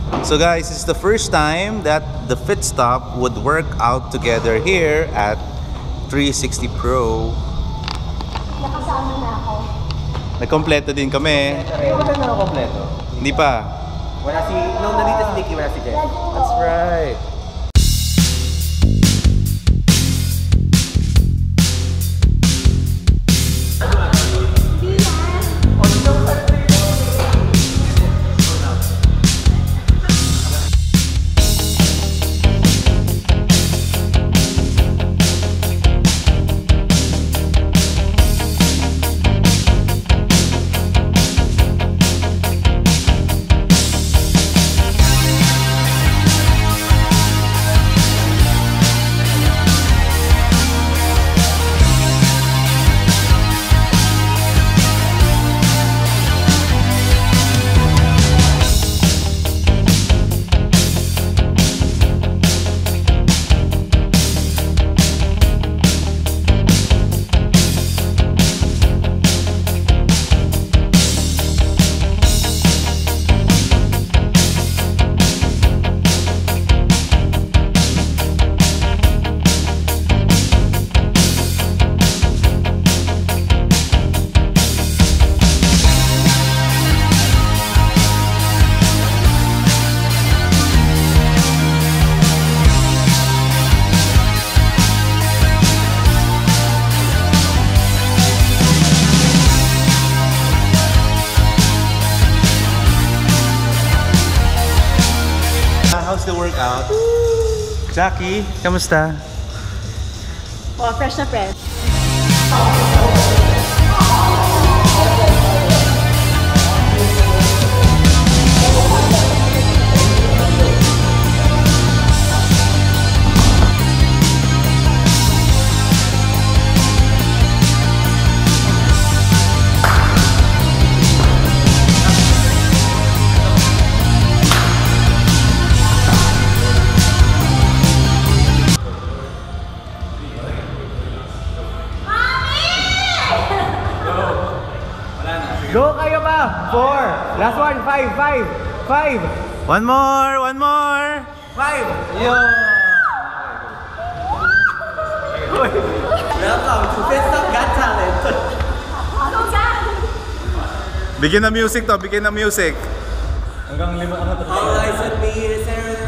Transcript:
So guys, it's the first time that the Fit Stop would work out together here at 360 Pro. Nakasama na ako. Nagkompleto din kami. Wala na ako kompleto. Hindi pa. Wala si... Nung nandito si Nikki, wala si Jeff. That's right. How's the workout? Jackie, kamusta? Oh, fresh na fresh. Go kayo pa! 4! Last one! 5! 5! 5! One more! 5! Yo! Welcome to Best of Got Talent! Bigyan ng music to, bigyan ng music. Hanggang 5 ano to? All eyes on me, Sarah.